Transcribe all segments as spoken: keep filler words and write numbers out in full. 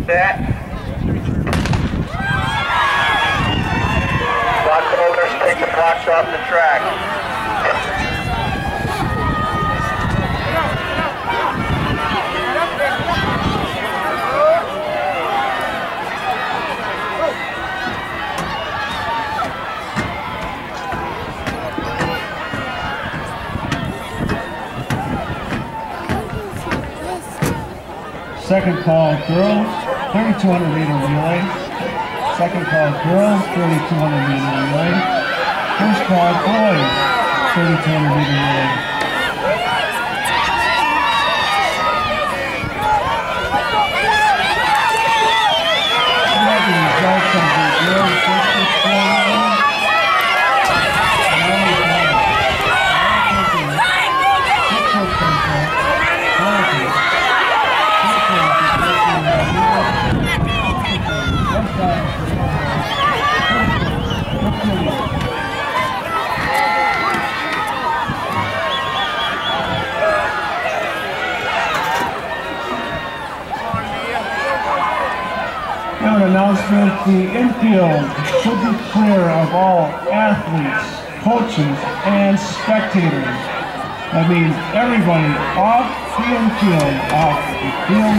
Set. Block owners, take the blocks off the track. Second call, girls, thirty-two hundred meter relay. Second call, girls, thirty-two hundred meter relay. First call, boys, thirty-two hundred meter relay. We have the results of the girls district four. Now an announcement, the infield should be clear of all athletes, coaches, and spectators. That means everybody off the infield, off the field.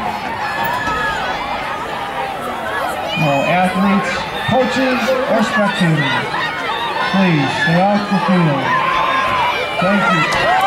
No athletes, coaches, or spectators. Please stay off the field. Thank you.